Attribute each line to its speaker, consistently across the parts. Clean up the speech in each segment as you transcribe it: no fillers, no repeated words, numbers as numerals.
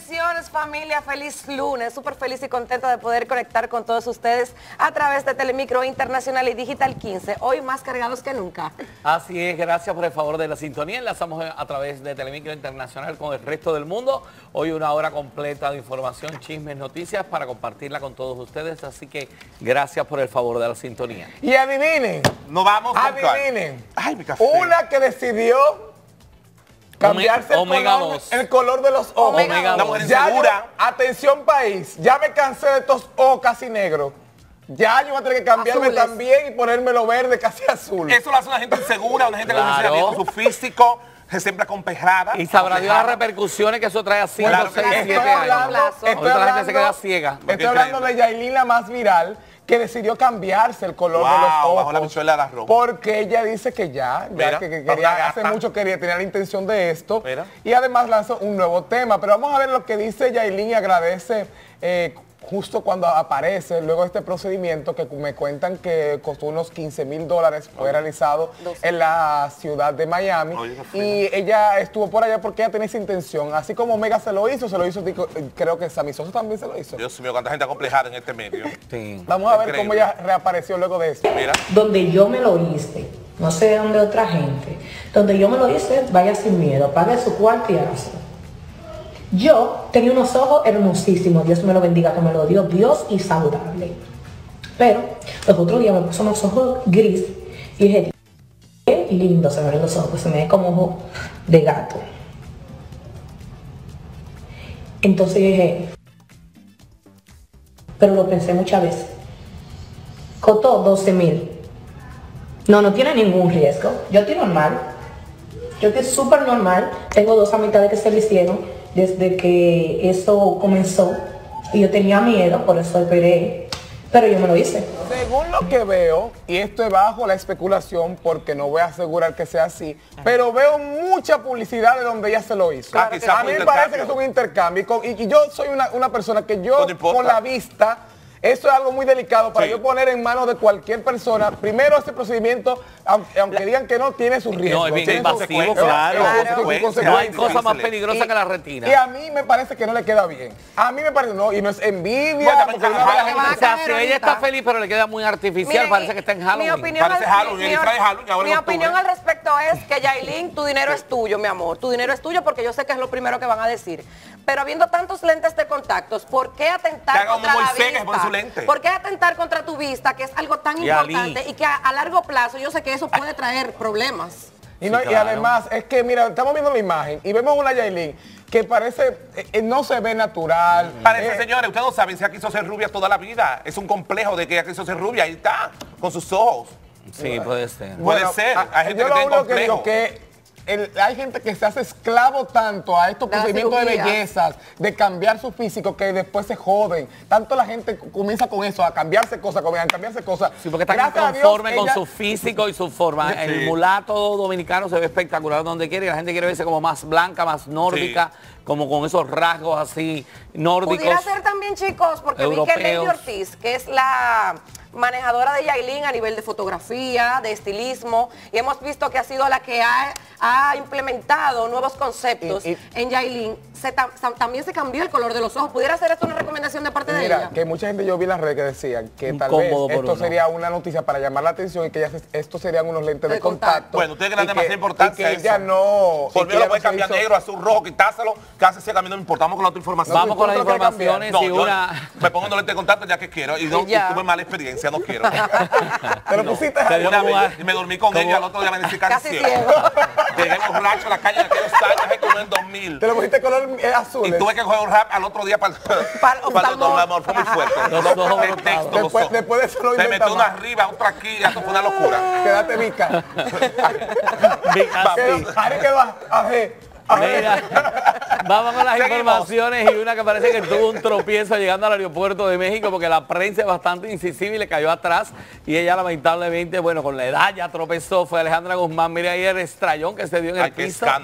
Speaker 1: Bendiciones, familia, feliz lunes, súper feliz y contenta de poder conectar con todos ustedes a través de Telemicro Internacional y Digital 15, hoy más cargados que nunca.
Speaker 2: Así es, gracias por el favor de la sintonía. Enlazamos a través de Telemicro Internacional con el resto del mundo. Hoy una hora completa de información, chismes, noticias para compartirla con todos ustedes, así que gracias por el favor de la sintonía.
Speaker 3: Y adivinen, adivinen,
Speaker 4: ay, mi café.
Speaker 3: una que decidió cambiarse el color de los ojos.
Speaker 2: Omega
Speaker 4: Una mujer
Speaker 3: Ya
Speaker 4: insegura.
Speaker 3: atención país, ya me cansé de estos ojos casi negros. Ya yo voy a tener que cambiarme
Speaker 1: Azules.
Speaker 3: también y ponérmelo verde casi azul.
Speaker 4: Eso lo hace una gente insegura, una gente que no
Speaker 2: Claro.
Speaker 4: se siente bien con su físico, se siempre acomplejada.
Speaker 2: Y sabrá Dios las repercusiones que eso trae a 5,
Speaker 4: Claro,
Speaker 2: 6,
Speaker 4: estoy
Speaker 2: 7 años. Ahorita la gente se queda ciega.
Speaker 3: Estoy hablando de Yailin, la más viral, que decidió cambiarse el color de los ojos.
Speaker 4: Bajo la bichuela de arroz.
Speaker 3: Porque ella dice que
Speaker 4: Mira,
Speaker 3: que
Speaker 4: para una gata.
Speaker 3: hace mucho quería tener la intención de esto.
Speaker 4: Mira.
Speaker 3: Y además lanzó un nuevo tema. Pero vamos a ver lo que dice Yailin y agradece justo cuando aparece, luego de este procedimiento que me cuentan que costó unos $15,000, fue realizado en la ciudad de Miami.
Speaker 4: Oye, qué
Speaker 3: Y ella estuvo por allá porque ella tenía esa intención. Así como Omega se lo hizo, creo que Sammy Sosa también se lo hizo.
Speaker 4: Dios mío, cuánta gente acomplejada en este medio.
Speaker 2: Sí.
Speaker 3: Vamos a ver
Speaker 4: Increíble.
Speaker 3: cómo ella reapareció luego de esto.
Speaker 4: Mira.
Speaker 5: Donde yo me lo hice, no sé dónde otra gente, donde yo me lo hice, vaya sin miedo, pague su cuarto y hágase. Yo tenía unos ojos hermosísimos, Dios me lo bendiga, que me lo dio Dios y saludable. Pero los otros días me puso unos ojos gris y dije, qué lindo se me ven los ojos, se me ve como ojo de gato. Entonces dije, pero lo pensé muchas veces. Costó 12,000. No tiene ningún riesgo. Yo estoy normal. Yo estoy súper normal. Tengo 2 amistades que se le hicieron desde que eso comenzó. Y yo tenía miedo, por eso esperé. Pero yo me lo hice.
Speaker 3: Según lo que veo, y esto es bajo la especulación porque no voy a asegurar que sea así, pero veo mucha publicidad de donde ella se lo hizo.
Speaker 4: Claro que sí,
Speaker 3: A mí
Speaker 4: fue
Speaker 3: me parece que
Speaker 4: intercambio.
Speaker 3: es un intercambio y yo soy una persona que yo
Speaker 4: No importa.
Speaker 3: con la vista, eso es algo muy delicado para
Speaker 4: Sí.
Speaker 3: yo poner en manos de cualquier persona. Primero, este procedimiento, aunque digan que no, tiene sus riesgos.
Speaker 2: No, es bien
Speaker 3: tiene sus
Speaker 2: invasivo,
Speaker 3: consecuencias.
Speaker 2: claro.
Speaker 3: Sus
Speaker 4: Claro.
Speaker 3: consecuencias.
Speaker 2: No hay cosa más
Speaker 4: Excelente.
Speaker 2: peligrosa que la retina.
Speaker 3: Y a mí me parece que no le queda bien. A mí me parece, no, y no es envidia,
Speaker 4: Bueno,
Speaker 3: porque una
Speaker 4: ajá,
Speaker 3: vez la
Speaker 1: que
Speaker 3: gente
Speaker 1: va a
Speaker 2: O sea,
Speaker 1: caer
Speaker 2: si ella
Speaker 1: ahorita.
Speaker 2: está feliz, pero le queda muy artificial,
Speaker 1: Miren,
Speaker 2: parece que está en Halloween.
Speaker 1: Mi opinión,
Speaker 4: Parece Halloween, el disfraz de Halloween, ahora
Speaker 1: mi
Speaker 4: en octubre.
Speaker 1: opinión al respecto es que Yailin, tu dinero es tuyo, mi amor. Tu dinero es tuyo porque yo sé que es lo primero que van a decir. Pero habiendo tantos lentes de contactos, ¿por qué
Speaker 4: Que
Speaker 1: atentar
Speaker 4: haga
Speaker 1: contra
Speaker 4: como
Speaker 1: la
Speaker 4: Moisés, que se pone su
Speaker 1: vista?
Speaker 4: lente.
Speaker 1: ¿Por qué atentar contra tu vista, que es algo tan
Speaker 2: Y Ali.
Speaker 1: importante y que a largo plazo yo sé que eso puede traer problemas?
Speaker 3: Y, no-
Speaker 2: Sí,
Speaker 3: y
Speaker 2: claro.
Speaker 3: además, es que, mira, estamos viendo la imagen y vemos una Yailin que parece, no se ve natural.
Speaker 4: Parece, señores, ustedes no saben si ella quiso ser rubia toda la vida. Es un complejo de que ella quiso ser rubia. Ahí está, con sus ojos.
Speaker 2: Sí, puede ser.
Speaker 4: Puede ser. Hay gente
Speaker 3: yo
Speaker 4: que
Speaker 3: lo
Speaker 4: tiene
Speaker 3: único que digo
Speaker 4: complejo.
Speaker 3: que hay gente que se hace esclavo tanto a estos
Speaker 1: De las
Speaker 3: procedimientos de
Speaker 1: cirugías.
Speaker 3: bellezas, de cambiar su físico, que después se joden. Tanto la gente comienza con eso, a cambiarse cosas, a cambiarse cosas.
Speaker 2: Sí, porque están
Speaker 3: Gracias a Dios,
Speaker 2: inconformes con
Speaker 3: ella-
Speaker 2: su físico y su forma.
Speaker 4: Sí.
Speaker 2: El mulato dominicano se ve espectacular donde quiere y la gente quiere verse como más blanca, más nórdica, como con esos rasgos así nórdicos.
Speaker 1: Pudiera ser también, chicos, porque vi que Lady
Speaker 2: europeos.
Speaker 1: Ortiz, que es la manejadora de Yailin a nivel de fotografía, de estilismo, y hemos visto que ha sido la que ha implementado nuevos conceptos en Yailin, también se cambió el color de los ojos. ¿Pudiera ser esto una recomendación de parte de
Speaker 3: Mira,
Speaker 1: ella?
Speaker 3: que mucha gente yo vi en las redes que decían que tal vez
Speaker 2: Incómodo por
Speaker 3: esto
Speaker 2: uno.
Speaker 3: sería una noticia para llamar la atención y que estos serían unos lentes de
Speaker 1: De contacto.
Speaker 3: contacto.
Speaker 4: Bueno, ustedes que le dan
Speaker 3: Y
Speaker 4: demasiada importancia
Speaker 3: y que
Speaker 4: a
Speaker 3: ella
Speaker 4: eso.
Speaker 3: no...
Speaker 4: Por
Speaker 3: y
Speaker 4: mí
Speaker 3: que
Speaker 4: lo
Speaker 3: ella
Speaker 4: puede
Speaker 3: no se
Speaker 4: cambiar
Speaker 3: hizo-
Speaker 4: negro, azul, rojo, quitárselo. Casi se camino, no importamos con la otra información.
Speaker 2: Vamos con las
Speaker 3: ¿tú no quieres cambiar?
Speaker 2: informaciones
Speaker 4: No,
Speaker 2: y
Speaker 4: yo
Speaker 2: una...
Speaker 4: me pongo en lente de contacto ya que quiero y no
Speaker 1: Y ya.
Speaker 4: y tuve mala experiencia, no quiero.
Speaker 3: Te lo pusiste
Speaker 2: Te dio
Speaker 4: Una
Speaker 2: como
Speaker 4: vez, y me dormí con ella, al otro día me
Speaker 1: Casi
Speaker 4: ciego.
Speaker 1: ciego.
Speaker 4: Llegué borracho a la calle en aquellos años, es como en 2000.
Speaker 3: Te lo pusiste color azul.
Speaker 4: Y tuve que coger un rap al otro día para
Speaker 1: Para el
Speaker 4: el
Speaker 1: oftalmólogo.
Speaker 4: amor, fue muy fuerte.
Speaker 2: Los ojos
Speaker 4: El texto, los
Speaker 3: Después-
Speaker 4: ojos.
Speaker 3: después de eso lo
Speaker 4: Se
Speaker 3: inventa
Speaker 4: metió una
Speaker 3: más.
Speaker 4: arriba, otra aquí, esto fue una locura.
Speaker 3: Quédate mica.
Speaker 2: Así.
Speaker 3: Ahí que va.
Speaker 2: Mira, vamos con las
Speaker 4: Seguimos.
Speaker 2: informaciones y una que parece que tuvo un tropiezo llegando al aeropuerto de México porque la prensa es bastante incisiva y le cayó atrás y ella lamentablemente, bueno, con la edad ya tropezó, fue Alejandra Guzmán. Mira ahí el estrellón que se dio en
Speaker 4: Ay,
Speaker 2: el
Speaker 4: qué
Speaker 2: piso.
Speaker 4: escándalo.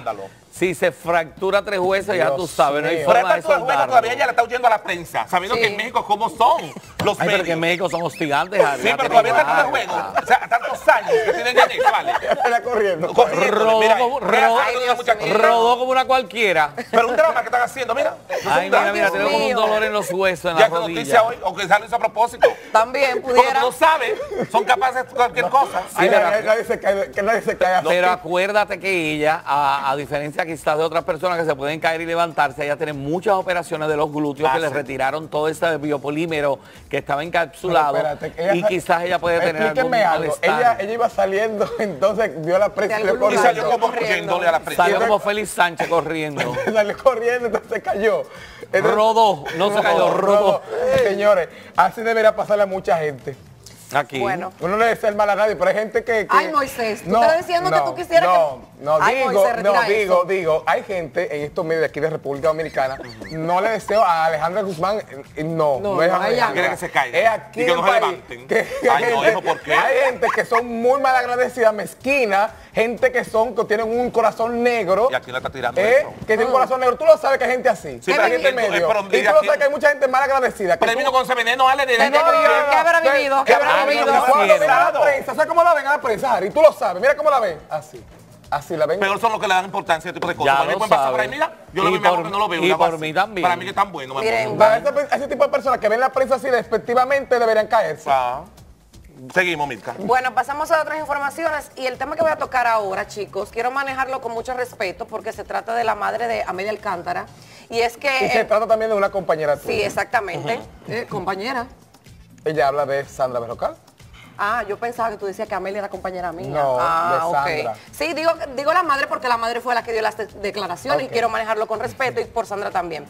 Speaker 2: Si se fractura 3 huesos, ya
Speaker 3: Dios
Speaker 2: tú sabes, no hay
Speaker 3: mío.
Speaker 4: Pero
Speaker 2: forma de
Speaker 4: esta altura del juego
Speaker 2: soldarlo.
Speaker 4: todavía ella le está huyendo a la prensa, sabiendo
Speaker 1: Sí.
Speaker 4: que en México cómo son los
Speaker 2: Ay, pero que en
Speaker 4: medios.
Speaker 2: México son hostigantes.
Speaker 4: Sí, pero todavía está en el juego. O sea, tantos años que tienen en eso, ¿vale?
Speaker 3: Está corriendo.
Speaker 2: Rodó
Speaker 4: Mira,
Speaker 2: como-
Speaker 4: mira,
Speaker 2: rodó-
Speaker 4: ay, Dios mío.
Speaker 2: Rodó como una cualquiera.
Speaker 4: Pero un drama que están haciendo, mira.
Speaker 2: Ay, mira, mira,
Speaker 1: Dios
Speaker 2: tenemos un
Speaker 1: mío.
Speaker 2: dolor en los huesos, en
Speaker 4: Ya
Speaker 2: la
Speaker 4: esa noticia
Speaker 2: rodilla.
Speaker 4: hoy, o que sale eso a propósito.
Speaker 1: También
Speaker 4: Porque tú
Speaker 1: pudiera.
Speaker 4: no sabes, son capaces de cualquier cosa.
Speaker 3: Ay,
Speaker 2: pero-
Speaker 3: nadie se cae, que nadie se cae así.
Speaker 2: Pero acuérdate que ella, a diferencia quizás de otras personas que se pueden caer y levantarse, ella tiene muchas operaciones de los glúteos que le
Speaker 4: sí.
Speaker 2: retiraron todo ese biopolímero que estaba encapsulado.
Speaker 3: Pero espérate, ella
Speaker 2: Y quizás ella puede tener algún
Speaker 3: Explíqueme algo.
Speaker 2: malestar.
Speaker 3: Ella iba saliendo, entonces vio la prensa y
Speaker 1: De
Speaker 3: le
Speaker 1: algún
Speaker 4: Y
Speaker 1: lugar.
Speaker 4: salió como
Speaker 1: Corriendo.
Speaker 4: huyéndole a la prensa.
Speaker 2: Salió como Félix Sánchez corriendo.
Speaker 3: salió corriendo, entonces cayó. Entonces-
Speaker 2: Rodó, no se cayó, rodó.
Speaker 3: Señores, así debería pasarle a mucha gente.
Speaker 2: Aquí.
Speaker 1: Bueno.
Speaker 3: Uno no le desea el mal a nadie, pero hay gente que...
Speaker 1: Ay, Moisés, tú estás diciendo que tú quisieras que-
Speaker 3: No,
Speaker 1: Ay,
Speaker 3: digo,
Speaker 1: Moisés, retira eso.
Speaker 3: digo, hay gente en estos medios de aquí de República Dominicana, no le deseo a Alejandra Guzmán, no
Speaker 1: No,
Speaker 3: es
Speaker 1: no,
Speaker 3: a
Speaker 1: ella
Speaker 3: Alejandra.
Speaker 4: Quiere que se caiga.
Speaker 3: Es aquí
Speaker 4: Y que
Speaker 3: en
Speaker 4: no
Speaker 3: el
Speaker 4: se
Speaker 3: país
Speaker 4: levanten.
Speaker 3: que
Speaker 4: Ay, no,
Speaker 3: gente-
Speaker 4: hijo, ¿por qué?
Speaker 3: Hay gente que son muy mal agradecidas, mezquinas, gente que tienen un corazón negro.
Speaker 4: Y aquí la está tirando eso.
Speaker 3: Que tiene un corazón negro. Tú lo sabes que hay gente así.
Speaker 4: Sí,
Speaker 3: hay
Speaker 4: pero
Speaker 3: gente
Speaker 4: aquí tú-
Speaker 3: medio.
Speaker 4: pero
Speaker 3: Y tú lo
Speaker 4: aquí-
Speaker 3: sabes que hay mucha gente mal agradecida. que
Speaker 4: Pero él
Speaker 3: tú-
Speaker 4: vino con ese veneno, Ale, de
Speaker 1: ¿Qué habrá vivido? ¿Qué habrá
Speaker 2: Ah,
Speaker 1: vivido?
Speaker 2: no,
Speaker 3: Cuando ven a la
Speaker 4: Pasado.
Speaker 3: prensa, ¿sabes cómo la ven a la prensa, Harry? Tú lo sabes, mira cómo la ven. Así. Así la ven.
Speaker 4: Pero son los que le dan importancia a este tipo de cosas.
Speaker 2: Ya
Speaker 4: Para mí
Speaker 2: lo
Speaker 4: pueden pasar por ahí,
Speaker 2: saben.
Speaker 4: mira, yo lo
Speaker 2: Y
Speaker 4: veo mejor
Speaker 2: por-
Speaker 4: que no lo veo.
Speaker 2: y
Speaker 4: una
Speaker 2: por
Speaker 4: cosa
Speaker 2: mí
Speaker 4: así.
Speaker 2: también.
Speaker 4: Para mí que están buenos. me
Speaker 1: Miren,
Speaker 4: acuerdo.
Speaker 3: Para ese tipo de personas que ven la prensa así despectivamente deberían caerse.
Speaker 4: Ah. Seguimos, Milka.
Speaker 1: Bueno, pasamos a otras informaciones y el tema que voy a tocar ahora, chicos, quiero manejarlo con mucho respeto porque se trata de la madre de Amelia Alcántara y es que...
Speaker 3: Y se trata también de una compañera tuya.
Speaker 1: Sí, exactamente. Compañera.
Speaker 3: Ella habla de Sandra Berrocal.
Speaker 1: Ah, yo pensaba que tú decías que Amelia era compañera mía.
Speaker 3: No,
Speaker 1: ah,
Speaker 3: de
Speaker 1: ok.
Speaker 3: Sandra.
Speaker 1: Sí, digo la madre porque la madre fue la que dio las declaraciones
Speaker 3: Ok.
Speaker 1: y quiero manejarlo con respeto y por Sandra también.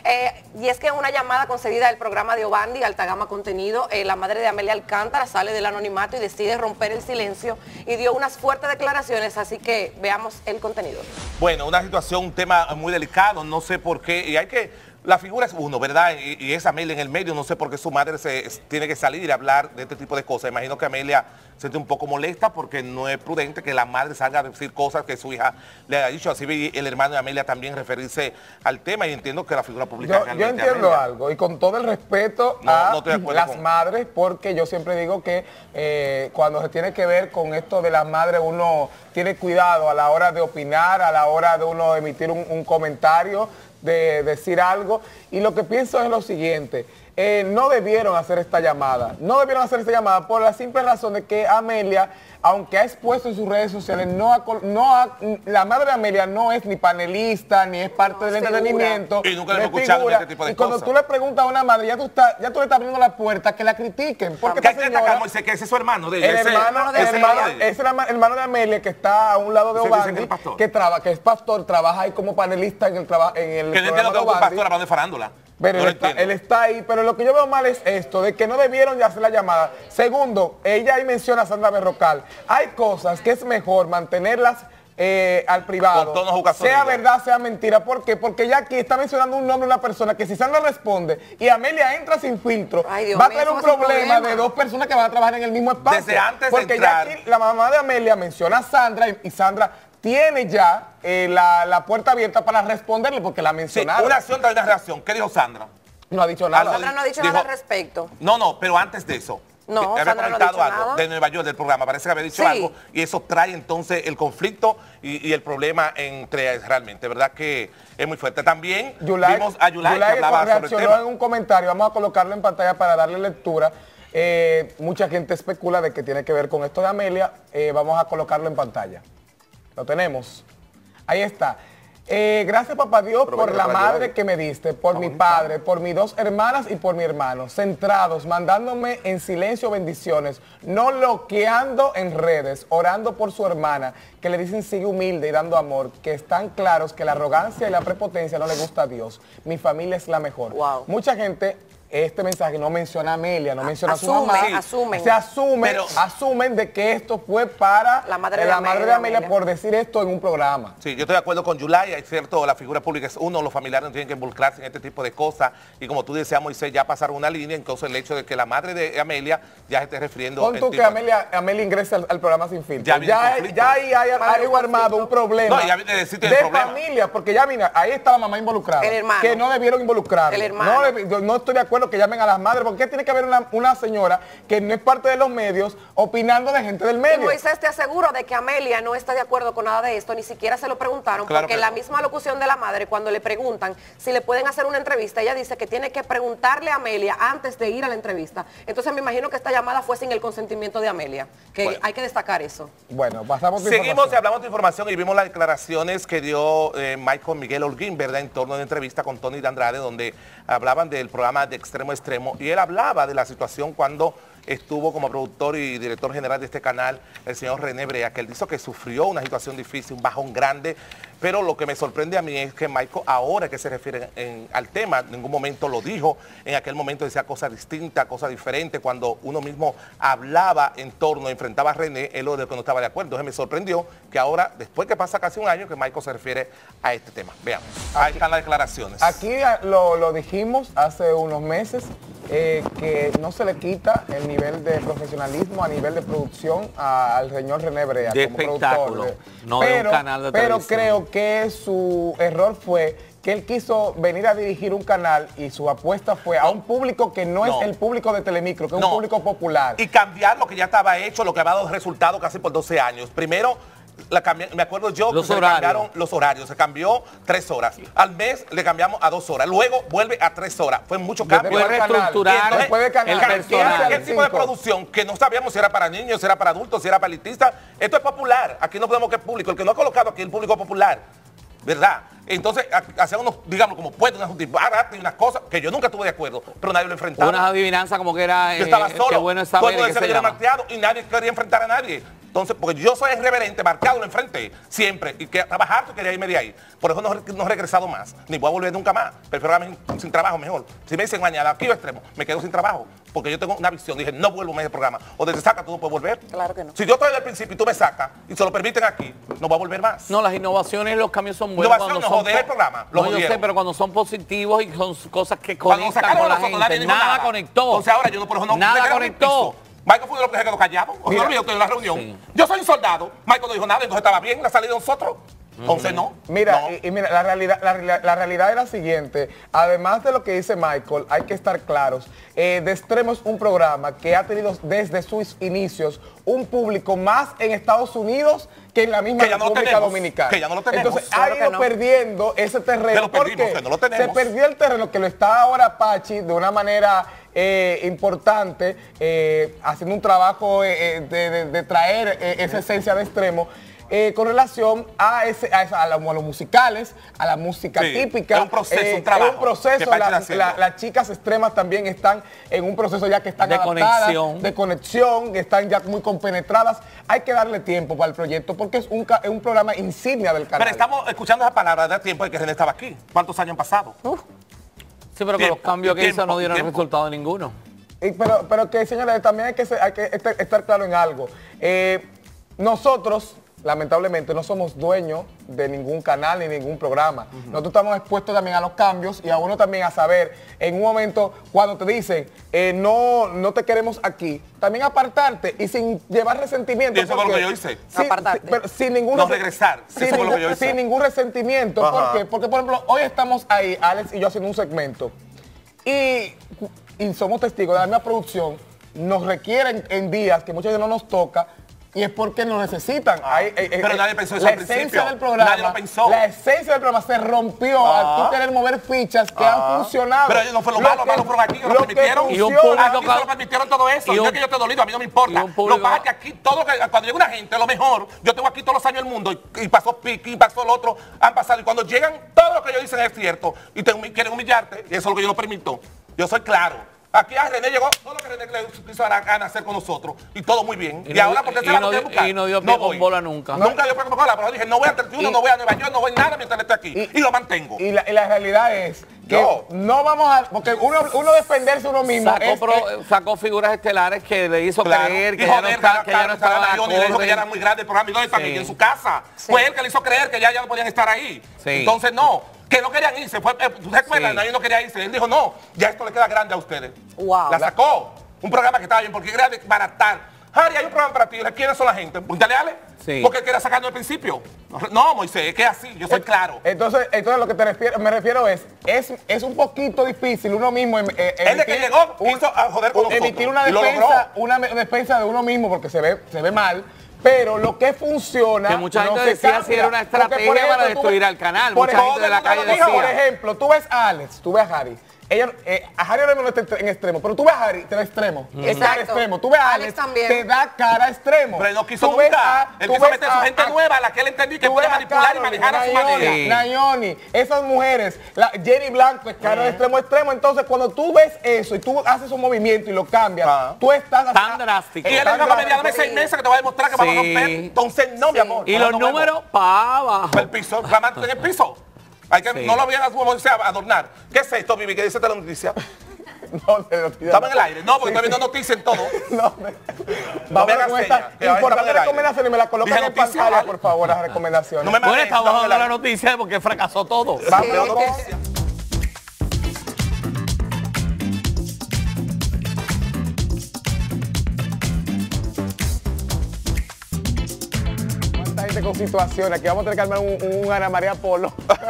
Speaker 1: Y es que en una llamada concedida del programa de Obandi, Altagama Contenido, la madre de Amelia Alcántara sale del anonimato y decide romper el silencio y dio unas fuertes declaraciones, así que veamos el contenido.
Speaker 4: Bueno, una situación, un tema muy delicado, no sé por qué, y hay que, la figura es uno, ¿verdad? Y es Amelia en el medio, no sé por qué su madre tiene que salir y hablar de este tipo de cosas. Imagino que Amelia se siente un poco molesta porque no es prudente que la madre salga a decir cosas que su hija le ha dicho. Así ve el hermano de Amelia también referirse al tema y entiendo que la figura pública
Speaker 3: Yo
Speaker 4: realmente
Speaker 3: entiendo
Speaker 4: Amelia.
Speaker 3: algo, y con todo el respeto
Speaker 4: No,
Speaker 3: a
Speaker 4: no estoy de acuerdo
Speaker 3: las
Speaker 4: con-
Speaker 3: madres, porque yo siempre digo que cuando se tiene que ver con esto de las madres, uno tiene cuidado a la hora de opinar, a la hora de uno emitir un comentario, de decir algo. Y lo que pienso es lo siguiente. No debieron hacer esta llamada. No debieron hacer esta llamada por la simple razón de que Amelia, aunque ha expuesto en sus redes sociales, la madre de Amelia no es ni panelista, ni es parte del
Speaker 1: segura.
Speaker 3: entretenimiento.
Speaker 4: Y nunca la
Speaker 3: no
Speaker 4: hemos escuchado en
Speaker 3: figura.
Speaker 4: este tipo de
Speaker 3: Y cuando
Speaker 4: cosas.
Speaker 3: tú le preguntas a una madre, ya tú le estás abriendo la puerta a que la critiquen. Porque
Speaker 4: Que hay
Speaker 3: esta
Speaker 4: que destacar,
Speaker 3: señora,
Speaker 4: Moisés, que ese es su hermano de ella.
Speaker 3: el
Speaker 4: ese-
Speaker 3: hermano de
Speaker 4: ese
Speaker 3: Amelia,
Speaker 4: hermano de ella.
Speaker 3: es el hermano de Amelia que está a un lado de
Speaker 4: Ese dicen
Speaker 3: Obandi,
Speaker 4: que es pastor.
Speaker 3: que es pastor, trabaja ahí como panelista en el
Speaker 4: Que no entiendo que un
Speaker 3: Obandi.
Speaker 4: pastor hablando de farándula.
Speaker 3: Pero
Speaker 4: No lo
Speaker 3: él está,
Speaker 4: entiendo.
Speaker 3: él está ahí, pero lo que yo veo mal es esto, de que no debieron de hacer la llamada. Segundo, ella ahí menciona a Sandra Berrocal. Hay cosas que es mejor mantenerlas al privado,
Speaker 4: Con tono jugazo
Speaker 3: sea
Speaker 4: negro.
Speaker 3: verdad, sea mentira. ¿Por qué? Porque ya aquí está mencionando un nombre de una persona que si Sandra responde y Amelia entra sin filtro,
Speaker 1: Ay, Dios
Speaker 3: va a
Speaker 1: mío,
Speaker 3: tener un
Speaker 1: eso es un
Speaker 3: problema
Speaker 1: problema.
Speaker 3: de dos personas que van a trabajar en el mismo espacio.
Speaker 4: Desde antes de
Speaker 3: porque
Speaker 4: entrar.
Speaker 3: ya aquí la mamá de Amelia menciona a Sandra y Sandra tiene ya la puerta abierta para responderle porque la
Speaker 4: Sí,
Speaker 3: mencionaron.
Speaker 4: una acción trae una reacción. ¿Qué dijo Sandra?
Speaker 3: No ha dicho nada.
Speaker 4: Algo
Speaker 1: Sandra no ha dicho
Speaker 4: Dijo-
Speaker 1: nada al respecto.
Speaker 4: No, pero antes de eso.
Speaker 1: No,
Speaker 4: que había
Speaker 1: Sandra no ha
Speaker 4: comentado
Speaker 1: dicho
Speaker 4: algo
Speaker 1: nada.
Speaker 4: de Nueva York, del programa. Parece que había dicho
Speaker 1: Sí.
Speaker 4: algo y eso trae entonces el conflicto y el problema entre realmente. ¿Verdad que es muy fuerte? También vimos a Yulai que hablaba sobre el
Speaker 3: reaccionó
Speaker 4: tema.
Speaker 3: en un comentario. Vamos a colocarlo en pantalla para darle lectura. Mucha gente especula de que tiene que ver con esto de Amelia. Vamos a colocarlo en pantalla. Lo tenemos. Ahí está. Gracias, papá Dios, por la madre que me diste, por mi padre, por mis dos hermanas y por mi hermano. Centrados, mandándome en silencio bendiciones, no bloqueando en redes, orando por su hermana, que le dicen sigue humilde y dando amor, que están claros que la arrogancia y la prepotencia no le gusta a Dios. Mi familia es la mejor.
Speaker 1: Wow.
Speaker 3: Mucha gente este mensaje no menciona a Amelia, no menciona a su mamá.
Speaker 1: Asumen.
Speaker 3: Se asumen de que esto fue para
Speaker 1: la madre
Speaker 3: de Amelia por decir esto en un programa.
Speaker 4: Sí, yo estoy de acuerdo con Yulay, es cierto, la figura pública es uno, los familiares no tienen que involucrarse en este tipo de cosas, y como tú decías, Moisés, ya pasaron una línea, entonces el hecho de que la madre de Amelia ya se esté refiriendo...
Speaker 3: Pon tú que Amelia ingrese al programa Sin Filtro. Ya ahí hay algo armado, un problema
Speaker 4: de
Speaker 3: familia, porque ya mira, ahí está la mamá involucrada.
Speaker 1: El hermano.
Speaker 3: Que no debieron involucrar.
Speaker 1: El hermano.
Speaker 3: No estoy de acuerdo que llamen a las madres, porque tiene que haber una señora que no es parte de los medios opinando de gente del medio.
Speaker 1: Y Moisés, te aseguro de que Amelia no está de acuerdo con nada de esto, ni siquiera se lo preguntaron,
Speaker 4: claro,
Speaker 1: porque la misma locución de la madre, cuando le preguntan si le pueden hacer una entrevista, ella dice que tiene que preguntarle a Amelia antes de ir a la entrevista. Entonces me imagino que esta llamada fue sin el consentimiento de Amelia, que hay que destacar eso.
Speaker 3: Bueno, pasamos de
Speaker 4: Seguimos y hablamos de información y vimos las declaraciones que dio Michael Miguel Holguín, ¿verdad?, en torno a una entrevista con Tony de Andrade, donde hablaban del programa de Extremo a Extremo, y él hablaba de la situación cuando estuvo como productor y director general de este canal el señor René Brea, que él dijo que sufrió una situación difícil, un bajón grande, pero lo que me sorprende a mí es que Michael, ahora que se refiere al tema, en ningún momento lo dijo, en aquel momento decía cosas distintas, cosas diferentes, cuando uno mismo hablaba en torno, enfrentaba a René, él lo de que no estaba de acuerdo. Entonces me sorprendió que ahora, después que pasa casi un año, que Michael se refiere a este tema. Veamos, ahí están las declaraciones.
Speaker 3: Aquí lo dijimos hace unos meses, que no se le quita el nivel de profesionalismo a nivel de producción al señor René Brea
Speaker 2: de
Speaker 3: como
Speaker 2: espectáculo,
Speaker 3: productor.
Speaker 2: no de un canal de televisión.
Speaker 3: Pero creo que su error fue que él quiso venir a dirigir un canal y su apuesta fue a un público que no es el público de Telemicro, que es un público popular.
Speaker 4: Y cambiar lo que ya estaba hecho, lo que había dado resultado casi por 12 años. Primero, me acuerdo yo que se cambiaron los horarios, se cambió 3 horas. Al mes le cambiamos a 2 horas, luego vuelve a 3 horas. Fue mucho cambio.
Speaker 2: Después reestructurar el personal.
Speaker 4: El tipo de producción que no sabíamos si era para niños, si era para adultos, si era para elitistas. Esto es popular, aquí no podemos que es público. El que no ha colocado aquí es el público popular, ¿verdad? Entonces, hacían unos, digamos, como pueden, y unas cosas que yo nunca estuve de acuerdo, pero nadie lo enfrentaba.
Speaker 2: Unas adivinanzas como que era...
Speaker 4: Yo estaba solo,
Speaker 2: qué bueno es
Speaker 4: todo
Speaker 2: saber
Speaker 4: el mundo decía que yo era marteado y nadie quería enfrentar a nadie. Entonces, porque yo soy irreverente, marcado, lo enfrenté siempre, y que estaba harto y quería irme de ahí. Por eso no he regresado más, ni voy a volver nunca más. Prefiero quedarme sin trabajo mejor. Si me dicen mañana, aquí o extremo, me quedo sin trabajo, porque yo tengo una visión. Dije, no vuelvo más del programa. O desde saca, tú no puedes volver.
Speaker 1: Claro que no.
Speaker 4: Si yo estoy desde el principio y tú me sacas, y se lo permiten aquí, no voy a volver más.
Speaker 2: No, las innovaciones y los cambios son buenos.
Speaker 4: Innovación no joder el programa.
Speaker 2: No, yo sé, pero cuando son positivos y son cosas que conectan con la gente, nada conectó.
Speaker 4: Entonces ahora yo no, por eso no.
Speaker 2: Nada conectó.
Speaker 4: Michael fue de los que se quedó callado. ¿O no olvidó usted en la reunión? Sí. Yo soy un soldado. Michael no dijo nada, entonces estaba bien la salida de nosotros. Entonces no.
Speaker 3: Mira,
Speaker 4: no.
Speaker 3: Y mira, la realidad es la siguiente. Además de lo que dice Michael, hay que estar claros. De Extremo es un programa que ha tenido desde sus inicios un público más en Estados Unidos que en la misma República Dominicana.
Speaker 4: Que ya no lo tenemos.
Speaker 3: Entonces ha ido perdiendo ese terreno.
Speaker 4: Porque
Speaker 3: no lo tenemos. Se perdió el terreno que lo está ahora Pachi de una manera importante, haciendo un trabajo de traer esa esencia de Extremo. Con relación a los musicales, a la música típica.
Speaker 4: Es un proceso, un trabajo.
Speaker 3: Es un proceso. Las chicas extremas también están en un proceso ya que están adaptadas, de conexión, están ya muy compenetradas. Hay que darle tiempo para el proyecto porque es un programa insignia del canal.
Speaker 4: Pero estamos escuchando esa palabra de tiempo de que René estaba aquí. ¿Cuántos años han pasado?
Speaker 2: Sí, pero con los cambios que hizo no dieron resultado ninguno.
Speaker 3: Pero que, señores, también hay que estar claro en algo. Nosotros, lamentablemente, no somos dueños de ningún canal ni ningún programa. Nosotros estamos expuestos también a los cambios y a uno también a saber, en un momento, cuando te dicen, no te queremos aquí, también apartarte y sin llevar resentimiento.
Speaker 4: Y eso fue lo que yo hice.
Speaker 1: Apartarte.
Speaker 3: Pero sin ningún
Speaker 4: regresar.
Speaker 3: Sin ningún resentimiento. ¿Por qué? Porque, por ejemplo, hoy estamos ahí, Alex y yo, haciendo un segmento. Y somos testigos de la misma producción. Nos requieren en días que muchas veces no nos toca. Y es porque nos necesitan.
Speaker 4: Pero nadie pensó eso al principio.
Speaker 3: Del programa, nadie lo pensó. La esencia del programa se rompió al tú querer mover fichas que han funcionado.
Speaker 4: Pero no fue lo malo fueron aquí, que lo permitieron.
Speaker 2: Y un público
Speaker 4: aquí se lo permitieron todo eso. No es que yo esté dolido, a mí no me importa. Lo que pasa es que aquí, cuando llega una gente, lo mejor, yo tengo aquí todos los años del mundo, y pasó Piqui, y pasó el otro, han pasado, y cuando llegan, todo lo que ellos dicen es cierto, y quieren humillarte, y eso es lo que yo no permito. Yo soy claro. Aquí a René llegó todo lo que René le quiso hacer con nosotros. Y todo muy bien. Y ahora porque se la quiere buscar.
Speaker 2: Y no dio pie con bola nunca.
Speaker 4: Nunca dio pie con bola, pero dije, no voy a 31, no voy a Nueva York, no voy a nada mientras él esté aquí. Y lo mantengo.
Speaker 3: Y la realidad es no vamos a... Porque uno defenderse uno mismo
Speaker 2: sacó figuras estelares que le hizo creer que ya no estaba
Speaker 4: acorde. Le dijo que ya era muy grande el programa. ¿Y dónde están ellos? En su casa. Fue él que le hizo creer que ya no podían estar ahí. Entonces, no. Que no querían irse. ¿Tú recuerdas? Nadie no quería irse. Él dijo, no, ya esto le queda grande a ustedes.
Speaker 1: Wow.
Speaker 4: La sacó. Un programa que estaba bien, porque quería desbaratar. Harry, hay un programa para ti. ¿Quiénes son la gente? Pregúntale a Ale.
Speaker 2: Sí.
Speaker 4: Porque él quería sacarlo al principio. No, Moisés, es que es así. Yo soy claro.
Speaker 3: Entonces lo que me refiero es un poquito difícil uno mismo
Speaker 4: él de que llegó hizo a joder con nosotros.
Speaker 3: Emitir una defensa de uno mismo porque se ve mal. Pero lo que funciona...
Speaker 2: Que mucha gente decía si era una estrategia porque, ejemplo, para destruir al canal. Mucha gente de la calle decía...
Speaker 3: Por ejemplo, tú ves a Alex, tú ves a Harry. A Harry ahora mismo no está en extremo, pero tú ves a Harry, te da extremo. Está extremo. Tú ves a Alex también. Te da cara extremo.
Speaker 4: Pero él no quiso nunca. Él quiso meter a su gente nueva, a la que él entendí que puede manipular y manejar a su manera.
Speaker 3: Nayoni, esas mujeres, Jenny Blanco es cara de extremo a extremo. Entonces, cuando tú ves eso y tú haces un movimiento y lo cambias, tú estás...
Speaker 2: Tan drástico.
Speaker 4: Y él le dijo a dame 6 meses que te voy a demostrar que vamos a romper. Entonces, no, mi amor.
Speaker 2: Y los números para abajo.
Speaker 4: El piso, clamante en el piso. No lo vayan a adornar. ¿Qué es esto, Vivi? ¿Qué dice la noticia? Estamos en el aire. No, porque estoy viendo noticias en todo.
Speaker 3: Vamos con esta importante recomendación y me la colocan en pantalla, por favor, las recomendaciones.
Speaker 2: Bueno, estamos dando la noticia porque fracasó todo.
Speaker 3: Vamos. Con situaciones, aquí vamos a tener que armar un Ana María Polo.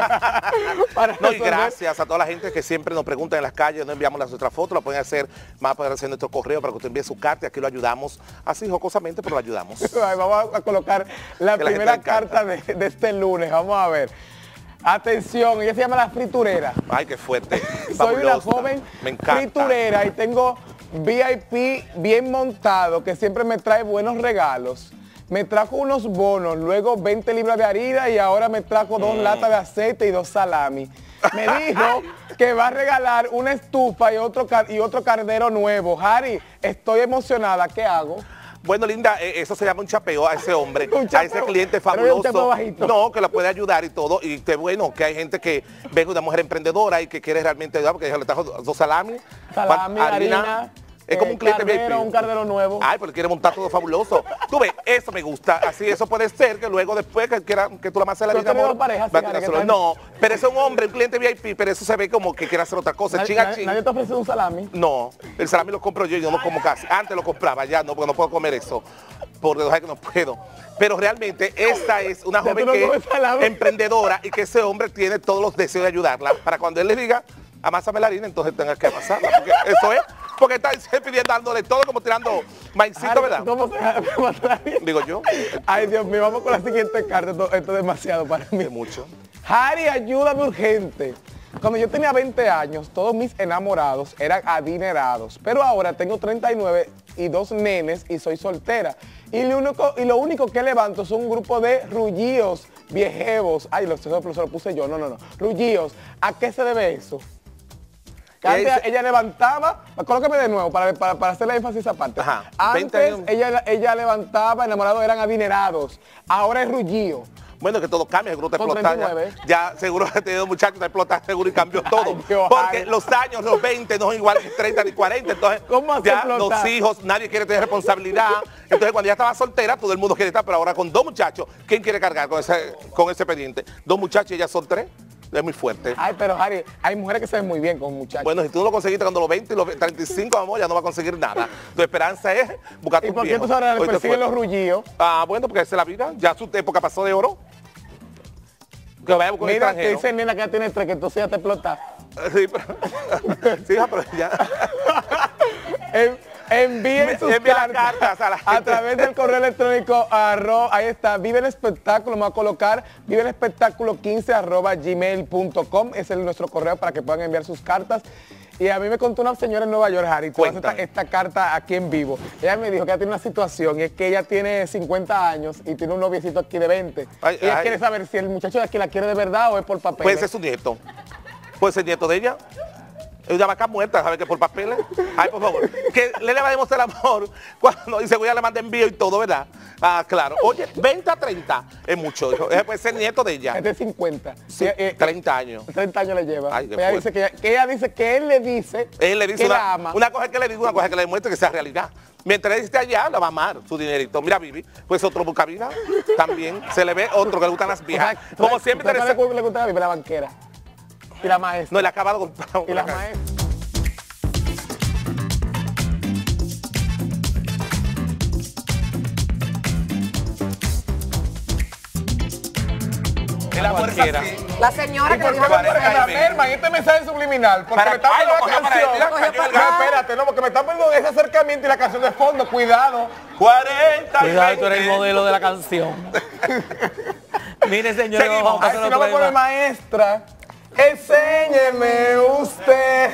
Speaker 4: Y gracias a toda la gente que siempre nos pregunta en las calles, nos enviamos nuestras fotos, la pueden hacer más para hacer nuestro correo para que usted envíe su carta y aquí lo ayudamos, así jocosamente, pero lo ayudamos.
Speaker 3: Vamos a colocar la primera carta de este lunes, vamos a ver. Atención, ella se llama La Friturera.
Speaker 4: Ay, qué fuerte.
Speaker 3: Soy una joven friturera y tengo VIP bien montado que siempre me trae buenos regalos. Me trajo unos bonos, luego 20 libras de harina y ahora me trajo 2 latas de aceite y 2 salami. Me dijo que va a regalar una estufa y otro cardero nuevo. Harry, estoy emocionada, ¿qué hago?
Speaker 4: Bueno, linda, eso se llama un chapeo a ese hombre, a ese cliente fabuloso. No, que la puede ayudar y todo. Y que bueno, que hay gente que ve una mujer emprendedora y que quiere realmente ayudar porque le trajo 2 salami,
Speaker 3: harina.
Speaker 4: Es como un cliente
Speaker 3: VIP. Un cardero nuevo.
Speaker 4: Ay, pero quiere montar todo fabuloso. Tú ves, eso me gusta. Así eso puede ser que luego después que tú la mases la vida, amor. No, pero ese es un hombre, un cliente VIP, pero eso se ve como que quiere hacer otra cosa.
Speaker 3: ¿Nadie te ofrece un salami?
Speaker 4: No, el salami lo compro yo y yo no como casi. Antes lo compraba, ya no, porque no puedo comer eso. Por dejar que no puedo. Pero realmente esta es una joven que es emprendedora y que ese hombre tiene todos los deseos de ayudarla. Para cuando él le diga, amásame la harina, entonces tenga que amasarla. Porque eso es. Porque está pidiendo, dándole todo como tirando maicito, ¿verdad?
Speaker 3: ¿Cómo se
Speaker 4: Digo yo.
Speaker 3: Ay, Dios mío, vamos con la siguiente carta. Esto es demasiado para mí.
Speaker 4: Mucho.
Speaker 3: Harry, ayúdame urgente. Cuando yo tenía 20 años, todos mis enamorados eran adinerados. Pero ahora tengo 39 y 2 nenes y soy soltera. Y lo único que levanto son un grupo de rullíos viejevos. Ay, eso lo puse yo. No. Rullíos. ¿A qué se debe eso? Ella levantaba, colóqueme de nuevo para hacerle énfasis a esa parte.
Speaker 4: Ajá,
Speaker 3: antes ella levantaba, enamorados eran adinerados, ahora es rullío.
Speaker 4: Bueno, que todo cambia, seguro te explota. Ya seguro que te dio muchachos, te explota seguro y cambió todo.
Speaker 3: Ay, Dios,
Speaker 4: porque los años, los 20 no son igual que 30 ni 40. Entonces, ya los hijos, nadie quiere tener responsabilidad. Entonces, cuando ya estaba soltera, todo el mundo quiere estar, pero ahora con 2 muchachos, ¿quién quiere cargar con ese pendiente? 2 muchachos y ella son 3. Es muy fuerte.
Speaker 3: Ay, pero Harry, hay mujeres que se ven muy bien con muchachos.
Speaker 4: Bueno, si tú no lo conseguiste cuando los 20 y los 35, amor, ya no va a conseguir nada. Tu esperanza es buscar
Speaker 3: ¿Y por qué tú ahora le persiguen los rullíos?
Speaker 4: Ah, bueno, porque esa es la vida. Ya su época pasó de oro. Que vaya a buscar un extranjero.
Speaker 3: Mira, que dice nena que ya tiene 3, que entonces ya te explota.
Speaker 4: Sí, pero ya.
Speaker 3: Envíen sus cartas a través del correo electrónico ahí está, Vive el Espectáculo, me va a colocar viveelespectáculo15@gmail.com, es nuestro correo para que puedan enviar sus cartas. Y a mí me contó una señora en Nueva York, Harry, esta carta aquí en vivo. Ella me dijo que ella tiene una situación y es que ella tiene 50 años y tiene un noviecito aquí de 20. Ella quiere saber si el muchacho de aquí la quiere de verdad o es por papel.
Speaker 4: Puede ser su nieto. Puede ser nieto de ella. Es una vaca muerta, ¿sabe que por papeles? Ay, por favor. Que le va a demostrar amor cuando dice, voy a le mandar envío y todo, ¿verdad? Ah, claro. Oye, 20 a 30 es mucho. Puede ser nieto de ella.
Speaker 3: Es de 50.
Speaker 4: Sí, 30 años.
Speaker 3: 30 años le lleva.
Speaker 4: Ay, qué
Speaker 3: ella dice ella dice que él le dice que la ama.
Speaker 4: Una cosa es que le diga, una cosa es que le demuestre que sea realidad. Mientras él esté allá, la va a amar su dinerito. Mira, Vivi, pues otro buscavida también. Se le ve otro que le gustan las viejas.
Speaker 3: O sea,
Speaker 4: Como siempre...
Speaker 3: le gusta a Vivi, la banquera. Y la maestra.
Speaker 4: No, él acaba de comprar
Speaker 3: y la maestra.
Speaker 4: la fuerza así.
Speaker 1: La señora
Speaker 3: ¿Y
Speaker 1: que
Speaker 3: por
Speaker 1: le
Speaker 3: qué
Speaker 1: dijo
Speaker 3: me ponen la merma en este mensaje subliminal? Porque me está
Speaker 4: ay,
Speaker 3: poniendo
Speaker 4: lo
Speaker 3: la
Speaker 4: cogió para él,
Speaker 3: canción.
Speaker 4: mira, cayó el
Speaker 3: No,
Speaker 4: gato.
Speaker 3: espérate, no, porque me está poniendo ese acercamiento y la canción de fondo. Cuidado.
Speaker 4: 40 y
Speaker 2: Cuidado, tú eres el
Speaker 4: 20.
Speaker 2: modelo de la canción. Mire, señores,
Speaker 4: Seguimos.
Speaker 2: vamos a
Speaker 3: Ay,
Speaker 2: pasar
Speaker 3: si no me
Speaker 2: otro
Speaker 3: pone
Speaker 2: tema.
Speaker 3: maestra, enséñeme usted.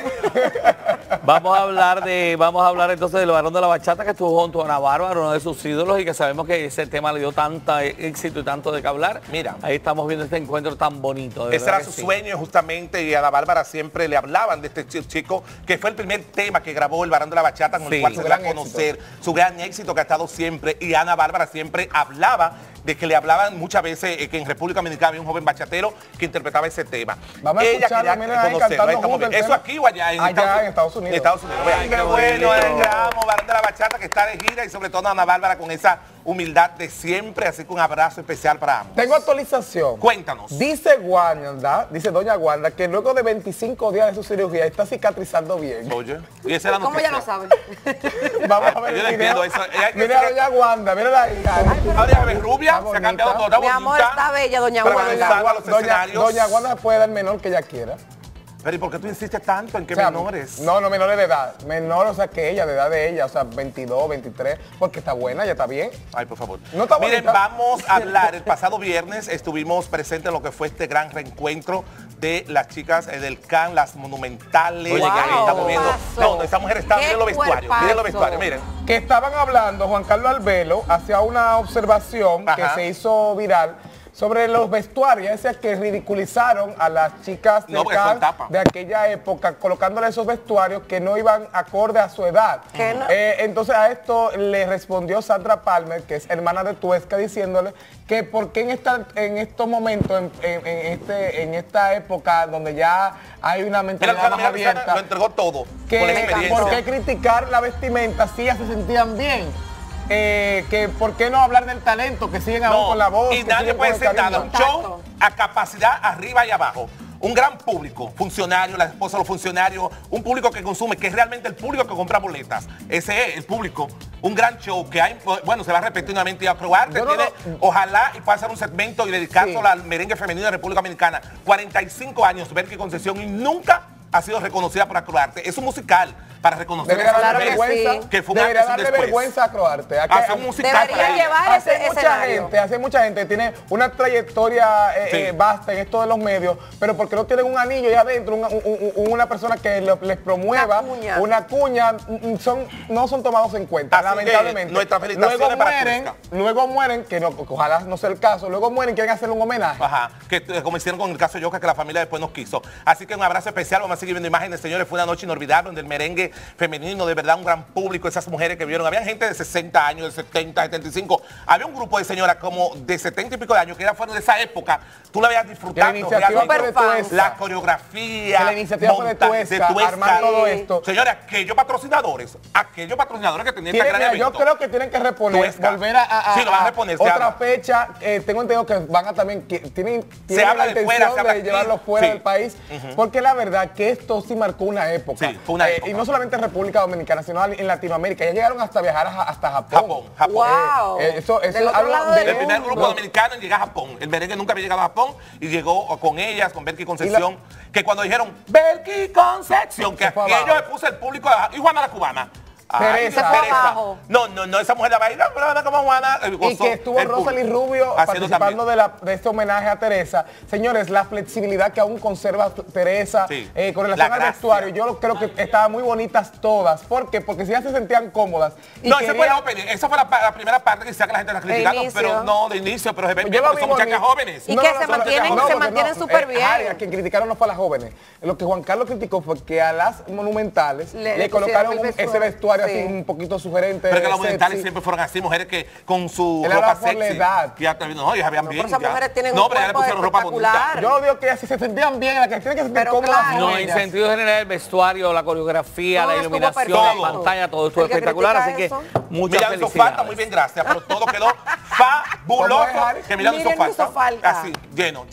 Speaker 2: Vamos a hablar entonces del varón de la bachata que estuvo junto a Ana Bárbara, uno de sus ídolos, y que sabemos que ese tema le dio tanto éxito y tanto de que hablar.
Speaker 4: Mira.
Speaker 2: Ahí estamos viendo este encuentro tan bonito. De
Speaker 4: Ese
Speaker 2: verdad
Speaker 4: era
Speaker 2: que
Speaker 4: su
Speaker 2: sí.
Speaker 4: sueño justamente, y a Ana Bárbara siempre le hablaban de este chico, que fue el primer tema que grabó el Varón de la Bachata, con
Speaker 2: Sí.
Speaker 4: el cual se
Speaker 3: Su
Speaker 4: dio a
Speaker 3: gran
Speaker 4: conocer, su gran éxito que ha estado siempre, y Ana Bárbara siempre hablaba de que le hablaban muchas veces que en República Dominicana había un joven bachatero que interpretaba ese tema.
Speaker 3: Vamos a escucharlo, miren ahí cantando juntos el
Speaker 4: ¿Eso
Speaker 3: tema.
Speaker 4: aquí o allá?
Speaker 3: Allá en Estados Unidos.
Speaker 4: En Estados Unidos. Vean, qué bueno, el amo, Varón de la Bachata, que está de gira, y sobre todo Ana Bárbara con esa humildad de siempre, así que un abrazo especial para ambos.
Speaker 3: Tengo actualización.
Speaker 4: Cuéntanos.
Speaker 3: Dice Wanda, dice doña Wanda, que luego de 25 días de su cirugía está cicatrizando bien.
Speaker 4: Oye, y esa era la
Speaker 1: ¿Cómo
Speaker 4: noticia.
Speaker 1: ya lo sabe?
Speaker 3: Vamos a ver
Speaker 4: Yo no
Speaker 3: el video.
Speaker 4: entiendo eso.
Speaker 3: Mira a doña Wanda, mira ahí.
Speaker 4: Ahora es rubia,
Speaker 3: Está
Speaker 4: se ha cambiado
Speaker 3: bonita.
Speaker 4: toda
Speaker 1: Mi amor,
Speaker 4: bonita.
Speaker 1: está bella, doña
Speaker 4: Pero
Speaker 1: Wanda.
Speaker 4: cuando salga a los escenarios.
Speaker 3: Doña Wanda puede dar menor que ella quiera.
Speaker 4: Pero ¿y por qué tú insistes tanto en que
Speaker 3: O sea,
Speaker 4: menores?
Speaker 3: No, menores de edad. Menor, o sea, que ella, de edad de ella, o sea, 22, 23, porque está buena, ya está bien.
Speaker 4: Ay, por favor.
Speaker 3: No está
Speaker 4: Miren,
Speaker 3: bonita.
Speaker 4: vamos a hablar. El pasado viernes estuvimos presentes en lo que fue este gran reencuentro de las chicas del CAN, las monumentales.
Speaker 2: Oye,
Speaker 4: que ahí
Speaker 2: wow,
Speaker 4: estamos viendo.
Speaker 1: pasó.
Speaker 4: No, esa mujer está,
Speaker 1: Qué
Speaker 4: miren los vestuarios, miren los
Speaker 1: cuerpazo.
Speaker 4: vestuarios, miren.
Speaker 3: Que estaban hablando, Juan Carlos Albelo hacía una observación que
Speaker 4: Ajá.
Speaker 3: se hizo viral sobre los vestuarios, decía que ridiculizaron a las chicas
Speaker 4: No,
Speaker 3: del
Speaker 4: porque son
Speaker 3: CAN
Speaker 4: tapa.
Speaker 3: de aquella época, colocándole esos vestuarios que no iban acorde a su edad.
Speaker 1: ¿Qué no?
Speaker 3: Entonces a esto le respondió Sandra Palmer, que es hermana de Tuesca, diciéndole que por qué en estos momentos, en esta época donde ya hay una mentalidad más
Speaker 4: Mira,
Speaker 3: abierta,
Speaker 4: lo entregó todo.
Speaker 3: que
Speaker 4: con la experiencia.
Speaker 3: por qué criticar la vestimenta si ya se sentían bien. Que por qué no hablar del talento, que siguen aún con la voz.
Speaker 4: Y
Speaker 3: que
Speaker 4: nadie
Speaker 3: siguen
Speaker 4: puede
Speaker 3: con el
Speaker 4: decir nada.
Speaker 3: cariño.
Speaker 4: Un show a capacidad arriba y abajo. Un gran público, funcionarios, la esposa de los funcionarios, un público que consume, que es realmente el público que compra boletas. Ese es el público. Un gran show que hay, bueno, se va a repetir nuevamente. Y a Croarte
Speaker 3: Yo no
Speaker 4: tiene, ojalá, y pueda hacer un segmento y dedicarlo
Speaker 3: Sí.
Speaker 4: al merengue femenino de República Dominicana. 45 años, Berky Concesión, y nunca ha sido reconocida por Croarte. Es un musical para reconocer
Speaker 3: Debería
Speaker 4: esa
Speaker 3: darle
Speaker 4: mujer,
Speaker 3: vergüenza,
Speaker 4: que fue un
Speaker 3: debería
Speaker 4: antes y un
Speaker 3: darle
Speaker 4: después.
Speaker 3: vergüenza a Croarte.
Speaker 4: Hace un musical
Speaker 1: Debería
Speaker 4: para ella.
Speaker 1: llevar
Speaker 3: Hace
Speaker 1: ese
Speaker 3: mucha
Speaker 1: escenario.
Speaker 3: gente, hace mucha gente, tiene una trayectoria
Speaker 4: Sí.
Speaker 3: vasta en esto de los medios, pero porque no tienen un anillo ahí adentro, una persona que les promueva, una cuña, no son tomados en cuenta,
Speaker 4: Así que
Speaker 3: lamentablemente.
Speaker 4: nuestras felicitaciones para Tuesca.
Speaker 3: luego mueren, que ojalá no sea el caso, luego mueren, quieren hacerle un homenaje.
Speaker 4: Ajá, que como hicieron con el caso de Yoka, que la familia después nos quiso. Así que un abrazo especial, vamos a seguir viendo imágenes, señores. Fue una noche inolvidable donde el merengue femenino, de verdad, un gran público, esas mujeres que vieron. Había gente de 60 años, de 70, 75. Había un grupo de señoras como de 70 y pico de años que fueron de esa época. Tú la veías disfrutando.
Speaker 3: Que la iniciativa
Speaker 4: realmente.
Speaker 3: fue de Tuesca.
Speaker 4: La coreografía.
Speaker 3: Que la iniciativa fue de Tuesca, armar todo esto.
Speaker 4: Señores, aquellos patrocinadores que tenían este gran
Speaker 3: Yo
Speaker 4: evento.
Speaker 3: creo que tienen que reponer,
Speaker 4: Tuesca.
Speaker 3: volver a
Speaker 4: Sí, lo van a reponer, se
Speaker 3: otra
Speaker 4: habla.
Speaker 3: fecha. Tengo entendido que van a también, tienen
Speaker 4: habla
Speaker 3: la
Speaker 4: de fuera,
Speaker 3: intención
Speaker 4: se habla
Speaker 3: de
Speaker 4: aquí.
Speaker 3: llevarlo fuera
Speaker 4: Sí.
Speaker 3: del país, porque la verdad que esto sí marcó una época.
Speaker 4: Sí, fue una época.
Speaker 3: Y no solamente en República Dominicana, sino en Latinoamérica. Ya llegaron hasta viajar hasta Japón.
Speaker 4: Japón.
Speaker 1: Wow.
Speaker 3: Eso
Speaker 1: Del
Speaker 3: es
Speaker 1: otro
Speaker 3: algo
Speaker 1: lado
Speaker 3: de-
Speaker 1: del
Speaker 4: El primer
Speaker 1: mundo.
Speaker 4: grupo dominicano en llegar a Japón. El merengue nunca había llegado a Japón y llegó con ellas, con Berky Concepción, que cuando dijeron Berky Concepción, que
Speaker 3: Se fue
Speaker 4: aquello
Speaker 3: abajo.
Speaker 4: le puso el público y Juana la cubana.
Speaker 3: Teresa.
Speaker 1: Abajo.
Speaker 4: No, esa mujer la baila, pero como Juana.
Speaker 3: Y que estuvo Rosalí Rubio participando de este homenaje a Teresa. Señores, la flexibilidad que aún conserva Teresa con relación al vestuario, yo creo que estaban muy bonitas todas. ¿Por qué? Porque si ya se sentían cómodas.
Speaker 4: No, ese fue el opening. Esa fue la primera parte que la gente la criticaba, pero no de inicio, pero se ven bien porque son muchachas jóvenes.
Speaker 1: Y que se mantienen súper bien.
Speaker 3: A quien criticaron no fue a las jóvenes. Lo que Juan Carlos criticó fue que a las monumentales le colocaron ese vestuario así un poquito sugerente.
Speaker 4: Pero que las monumentales siempre fueron así, mujeres que con su ropa sexy. La edad. No, ellas habían bien.
Speaker 1: Esas mujeres tienen un cuerpo espectacular.
Speaker 3: Yo digo que si se sentían bien, la que tienen que sentir cómodas.
Speaker 2: No, en sentido general, el vestuario, la coreografía, la iluminación, la pantalla, todo estuvo espectacular, así que muchas felicidades.
Speaker 4: Falta, muy bien, gracias, pero todo quedó fabuloso. Que Milán hizo falta. Así, lleno.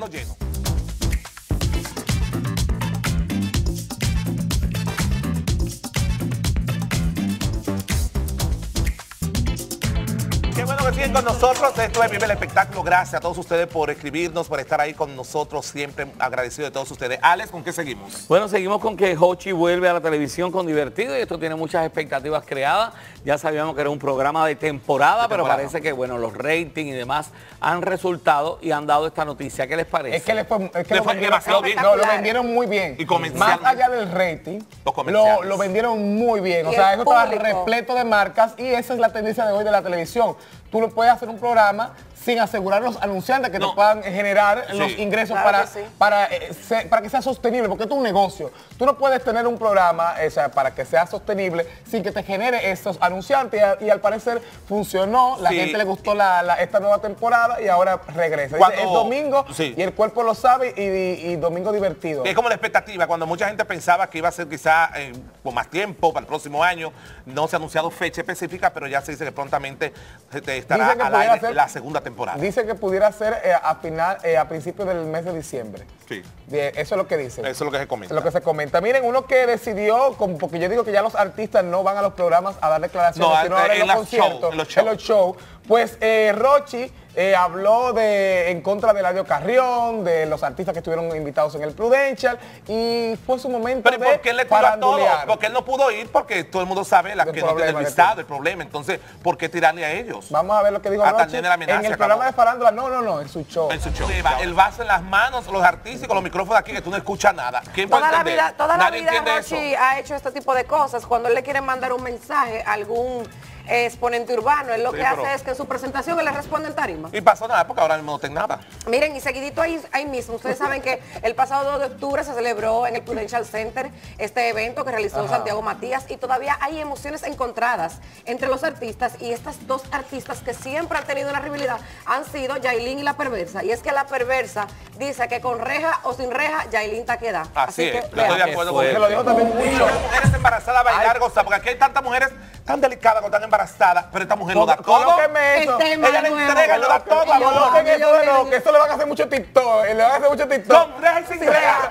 Speaker 4: Qué bueno que siguen con nosotros. Esto es Vive el Espectáculo. Gracias a todos ustedes por escribirnos, por estar ahí con nosotros. Siempre agradecido de todos ustedes. Alex, ¿con qué seguimos?
Speaker 2: Bueno, seguimos con que Hochi vuelve a la televisión con Divertido y esto tiene muchas expectativas creadas. Ya sabíamos que era un programa de temporada, pero parece que bueno, los ratings y demás han resultado y han dado esta noticia. ¿Qué les parece?
Speaker 3: Es que le fue
Speaker 4: demasiado bien.
Speaker 3: No, lo vendieron muy bien.
Speaker 4: Y
Speaker 3: más allá del rating, lo vendieron muy bien. O sea, eso estaba repleto de marcas y esa es la tendencia de hoy de la televisión. Tú no puedes hacer un programa sin asegurar a los anunciantes que te puedan generar los ingresos para que sea sostenible, porque esto es un negocio. Tú no puedes tener un programa para que sea sostenible sin que te genere estos anunciantes y al parecer funcionó, la gente le gustó esta nueva temporada y ahora regresa. Dice, es domingo y el cuerpo lo sabe y domingo divertido.
Speaker 4: Es como la expectativa, cuando mucha gente pensaba que iba a ser quizá con más tiempo para el próximo año, no se ha anunciado fecha específica, pero ya se dice que prontamente estará al aire la segunda temporada.
Speaker 3: Dice que pudiera ser a principios del mes de diciembre.
Speaker 4: Sí.
Speaker 3: Eso es lo que dice.
Speaker 4: Eso es lo que se comenta.
Speaker 3: Eso es lo que se comenta. Miren, uno que decidió, porque yo digo que ya los artistas no van a los programas a dar declaraciones, sino a dar en los conciertos, en los shows. Pues Rochi habló en contra de Eladio Carrión, de los artistas que estuvieron invitados en el Prudential, y fue su momento
Speaker 4: de ¿por qué le tiró a todos? Porque él no pudo ir, porque todo el mundo sabe que no tiene el listado, el problema. Entonces, ¿por qué tirarle a ellos?
Speaker 3: Vamos a ver lo que dijo Rochi en el programa de Farándula. No, en su show.
Speaker 4: En su show. El vaso en las manos, los artistas y con los micrófonos aquí, que tú no escuchas nada. ¿Quién
Speaker 1: toda la vida Rochi ha hecho este tipo de cosas. Cuando él le quiere mandar un mensaje a algún exponente urbano, él lo que hace es que en su presentación él le responde en tarima.
Speaker 4: Y pasó nada, porque ahora mismo no tengo nada.
Speaker 1: Miren, y seguidito ahí mismo, ustedes saben que el pasado 2 de octubre se celebró en el Prudential Center este evento que realizó Santiago Matías y todavía hay emociones encontradas entre los artistas y estas dos artistas que siempre han tenido una rivalidad han sido Yailin y La Perversa. Y es que La Perversa dice que con reja o sin reja, Yailin está queda.
Speaker 4: Así es, yo estoy de acuerdo con eso. Lo dijo también mucho. Mujeres embarazadas bailar, goza, porque aquí hay tantas mujeres tan delicadas cuando están embarazadas, pero esta mujer lo da todo.
Speaker 3: Colóqueme eso. Ella le entrega, lo da todo. Coloquen eso de lo que eso le van a hacer mucho TikTok. Le van a hacer mucho TikTok.
Speaker 4: Con reja y sin reja.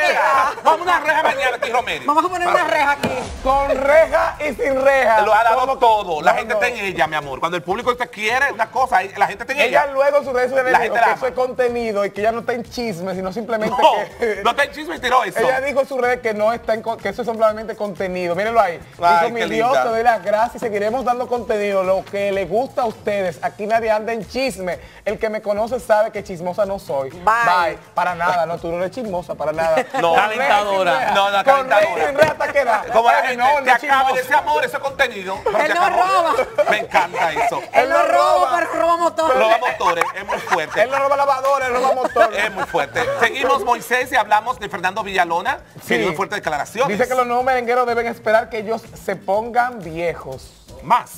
Speaker 4: Vamos a una reja mañana aquí, Romero.
Speaker 1: Vamos a poner una reja aquí.
Speaker 3: Con reja y sin reja.
Speaker 4: Lo ha dado todo. La gente está en ella, mi amor. Cuando el público te quiere una cosa, la gente está en ella.
Speaker 3: Ella luego en sus redes sociales dijo que eso es contenido y que ella no está en chisme, sino simplemente que...
Speaker 4: No está en chisme y tiró eso.
Speaker 3: Ella dijo en sus redes que no está que eso es simplemente contenido. Mírenlo ahí. Dijo, mi Dios, te doy las gracias y seguiremos dando contenido, lo que le gusta a ustedes. Aquí nadie anda en chisme. El que me conoce sabe que chismosa no soy. Bye. Para nada, no, tú no eres chismosa, para nada.
Speaker 2: No, calentadora.
Speaker 4: No, calentadora.
Speaker 3: Hasta que da.
Speaker 4: Como la gente te acaba de ese amor, ese contenido.
Speaker 1: Él no roba.
Speaker 4: Me encanta eso.
Speaker 1: Él no roba, pero roba motores.
Speaker 4: Roba motores, es muy fuerte.
Speaker 3: Él no roba lavadora, él roba motores.
Speaker 4: Es muy fuerte. Seguimos, Moisés, y hablamos de Fernando Villalona. Sí. Tiene fuertes declaraciones.
Speaker 3: Dice que los nuevos merengueros deben esperar que ellos se pongan viejos.
Speaker 4: Más.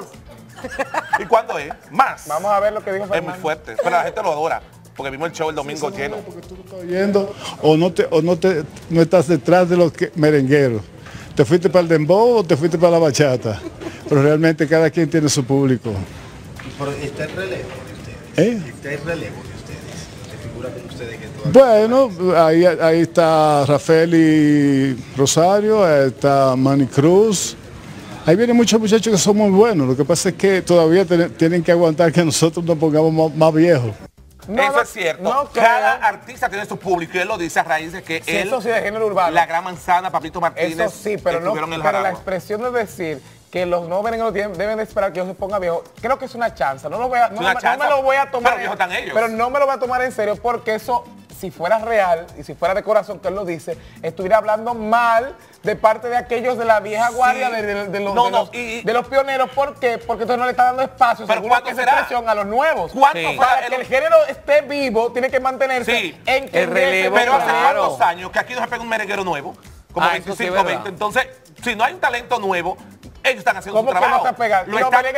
Speaker 4: ¿Y cuándo es? Más.
Speaker 3: Vamos a ver lo que dijo Fernando.
Speaker 4: Es muy fuerte, pero la gente lo adora. Porque vimos el show el domingo lleno.
Speaker 6: Porque tú no estás oyendo o no estás detrás de los merengueros. ¿Te fuiste para el dembow o te fuiste para la bachata? Pero realmente cada quien tiene su público.
Speaker 7: Pero está el relevo de ustedes. Está el relevo de ustedes. Se figura con ustedes que
Speaker 6: bueno, ahí está Rafael y Rosario, ahí está Manny Cruz. Ahí vienen muchos muchachos que son muy buenos. Lo que pasa es que todavía tienen que aguantar que nosotros nos pongamos más viejos.
Speaker 4: Eso es cierto.
Speaker 3: No
Speaker 4: cada artista tiene su público y él lo dice a raíz de que
Speaker 3: sí,
Speaker 4: él,
Speaker 3: eso sí, de género urbano.
Speaker 4: La Gran Manzana, Pablito Martínez,
Speaker 3: eso sí, pero, no,
Speaker 4: en el
Speaker 3: pero la
Speaker 4: Jaragua.
Speaker 3: expresión de decir que los no merengueros deben de esperar que yo se ponga viejo, creo que es una chanza. No, no me lo voy a tomar.
Speaker 4: Pero viejos están ellos.
Speaker 3: Pero no me lo voy a tomar en serio porque eso, si fuera real y si fuera de corazón que él lo dice, estuviera hablando mal de parte de aquellos de la vieja guardia, de los pioneros. ¿Por qué? Porque entonces no le está dando espacio, según que se expresión, a los nuevos. Para que el género esté vivo, tiene que mantenerse en que
Speaker 2: el relevo.
Speaker 4: Pero hace cuántos años que aquí no se pega un merenguero nuevo, como 25, 20. Entonces, si no hay un talento nuevo, ellos están haciendo su trabajo.
Speaker 3: ¿Cómo que no se pegan?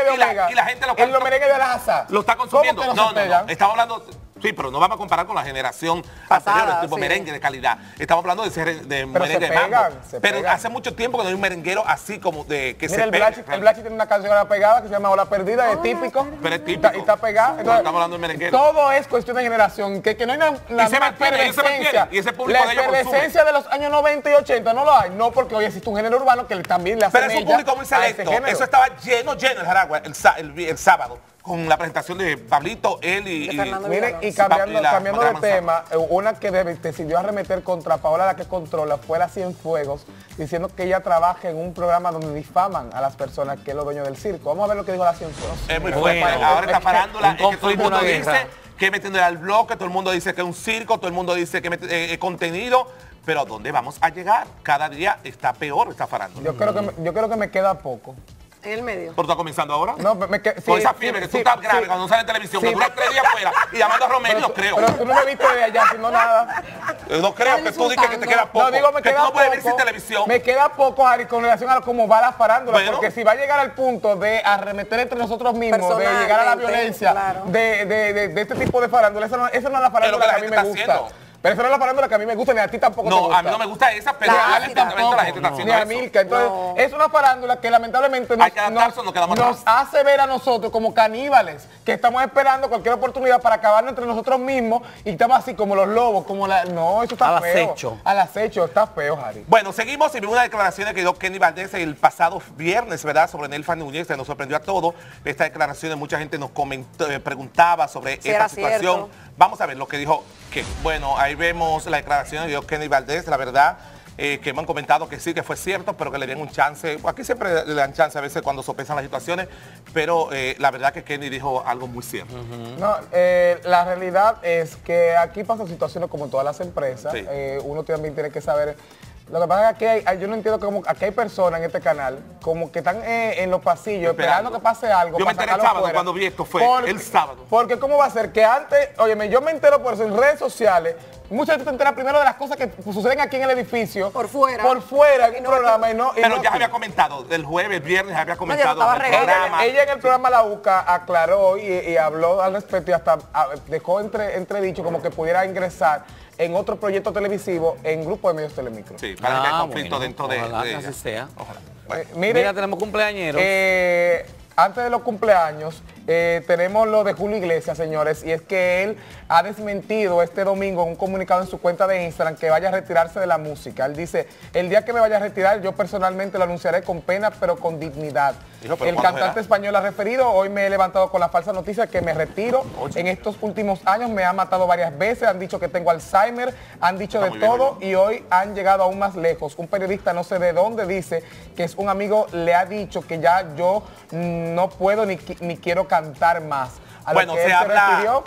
Speaker 4: Y la gente
Speaker 3: lo merengue de la asa.
Speaker 4: Lo está consumiendo.
Speaker 3: ¿Cómo que no se pegan?
Speaker 4: Estamos hablando... Sí, pero no vamos a comparar con la generación anterior, tipo merengue de calidad. Estamos hablando de merengue de mambo. Pero hace mucho tiempo que no hay un merenguero así como de que se pega.
Speaker 3: El Blachi tiene una canción ahora pegada que se llama Ola Perdida, es típico.
Speaker 4: Pero es típico.
Speaker 3: Y está pegada.
Speaker 4: Entonces, estamos hablando de merenguero.
Speaker 3: Todo es cuestión de generación, que no hay una efervescencia.
Speaker 4: Y ese público de ellos
Speaker 3: efervescencia de los años 90 y 80 no lo hay. No, porque hoy existe un género urbano que también le hace.
Speaker 4: Pero es un público muy selecto. Eso estaba lleno el Jaragua el sábado, con la presentación de Pablito, él
Speaker 3: miren, y cambiando de tema, una que decidió arremeter contra Paola, la que controla, fue la Cienfuegos, diciendo que ella trabaja en un programa donde difaman a las personas que es los dueños del circo. Vamos a ver lo que dijo la Cienfuegos.
Speaker 4: Es muy fuerte. Ahora está parándola, que todo el mundo dice que metiéndole al bloque, todo el mundo dice que es un circo, todo el mundo dice que es contenido. Pero ¿a dónde vamos a llegar? Cada día está peor esta farándula.
Speaker 3: Yo creo que me queda poco.
Speaker 1: En el medio.
Speaker 4: ¿Por tú estás comenzando ahora?
Speaker 3: No,
Speaker 4: con esa fiebre que tú estás grave cuando no sales en televisión, que dura 3 días fuera y llamando a Romero, no creo.
Speaker 3: Pero tú no me viste de allá haciendo nada.
Speaker 4: No creo que tú digas que te queda poco.
Speaker 3: No, digo,
Speaker 4: que tú no puedes ver sin televisión.
Speaker 3: Me queda poco, Harry, con relación a cómo va la farándula, porque si va a llegar al punto de arremeter entre nosotros mismos, de llegar a la violencia, de este tipo de farándula, esa no es la farándula que a mí me gusta. Pero esa no es la farándula que a mí me gusta, ni a ti tampoco te gusta.
Speaker 4: No, a mí no me gusta esa, pero
Speaker 3: a mí tampoco, la gente está haciendo ni a Milka. Entonces, es una farándula que lamentablemente nos hace ver a nosotros como caníbales, que estamos esperando cualquier oportunidad para acabarnos entre nosotros mismos y estamos así como los lobos, como la... No, eso está feo. Al acecho, está feo, Harry.
Speaker 4: Bueno, seguimos y vimos una declaración que dio Kenny Valdés el pasado viernes, ¿verdad? Sobre Nelfa Núñez, que nos sorprendió a todos. Esta declaración, mucha gente nos preguntaba sobre esta situación. Cierto. Vamos a ver lo que dijo Kenny. Bueno, ahí vemos la declaración que dio Kenny Valdés, la verdad, que me han comentado que sí, que fue cierto, pero que le dieron un chance. Aquí siempre le dan chance a veces cuando sopesan las situaciones, pero la verdad que Kenny dijo algo muy cierto.
Speaker 3: No, la realidad es que aquí pasan situaciones como en todas las empresas. Sí. Uno también tiene que saber... Lo que pasa es que yo no entiendo cómo aquí hay personas en este canal como que están en los pasillos esperando que pase algo.
Speaker 4: Yo me enteré el sábado cuando vi esto, fue el sábado.
Speaker 3: Porque cómo va a ser que antes, óyeme, yo me entero por eso en redes sociales, mucha gente se entera primero de las cosas que suceden aquí en el edificio.
Speaker 1: Por fuera.
Speaker 3: Por fuera, en un programa y no...
Speaker 4: Pero ya había comentado, el jueves, el viernes había comentado en el programa.
Speaker 3: Ella en el programa La UCA aclaró y habló al respecto y hasta dejó entredicho como que pudiera ingresar en otro proyecto televisivo en Grupo de Medios Telemicro.
Speaker 4: Sí, para que haya conflicto dentro de
Speaker 2: así sea.
Speaker 4: Ojalá.
Speaker 2: Mira, tenemos cumpleañeros.
Speaker 3: Antes de los cumpleaños, tenemos lo de Julio Iglesias, señores, y es que él ha desmentido este domingo en un comunicado en su cuenta de Instagram que vaya a retirarse de la música. Él dice, el día que me vaya a retirar, yo personalmente lo anunciaré con pena, pero con dignidad. El cantante español ha referido, hoy me he levantado con la falsa noticia que me retiro. En estos últimos años me han matado varias veces, han dicho que tengo Alzheimer, han dicho de todo y hoy han llegado aún más lejos. Un periodista no sé de dónde dice que es un amigo, le ha dicho que ya yo no puedo ni quiero cantar más.
Speaker 4: Bueno, se habla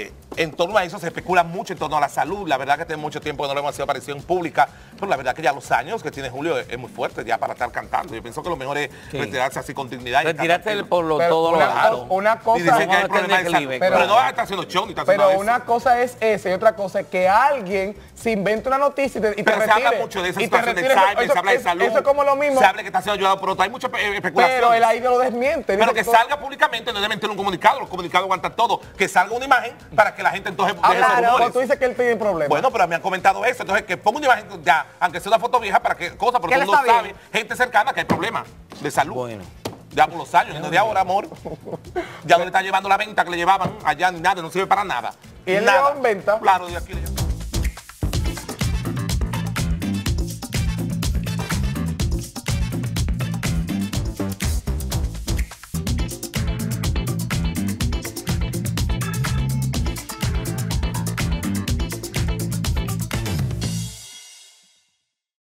Speaker 4: en torno a eso, se especula mucho en torno a la salud. La verdad que tiene mucho tiempo que no le hemos hecho aparición pública, pero la verdad que ya los años que tiene Julio es muy fuerte ya para estar cantando. Yo pienso que lo mejor es retirarse así con dignidad.
Speaker 2: Retirarte por todo lo alto.
Speaker 3: Una cosa,
Speaker 4: y dicen que hay problemas de salud, pero no va a estar haciendo show ni está haciendo
Speaker 3: eso. Pero una cosa es esa y otra cosa es que alguien se inventa una noticia y te retire.
Speaker 4: Se habla mucho de esa situación de Alzheimer, se habla de salud.
Speaker 3: Eso es como lo mismo.
Speaker 4: Se habla que está siendo ayudado por otro. Hay mucha especulación.
Speaker 3: Pero él ahí lo desmiente.
Speaker 4: Pero que salga públicamente, no debe meter un comunicado. Los comunicados aguantan todo. Que salga una imagen para que la gente entonces deje esos rumores.
Speaker 3: Tú dices que él tiene problemas.
Speaker 4: Bueno, pero me han comentado eso. Entonces, que ponga una imagen ya, aunque sea una foto vieja, para que cosa, porque uno sabe, gente cercana, que hay problemas de salud. Bueno. Ya por los años, no de ahora, amor. Ya no le están llevando la venta que le llevaban allá ni nada, no sirve para nada.
Speaker 3: ¿Y él le lleva en venta?
Speaker 4: Claro, de aquí le llevan.